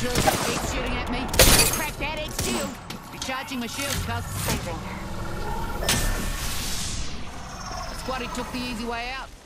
shield. Keep shooting at me. Crack that X shield. Recharging my shield, cuz. Saving. Squatty took the easy way out.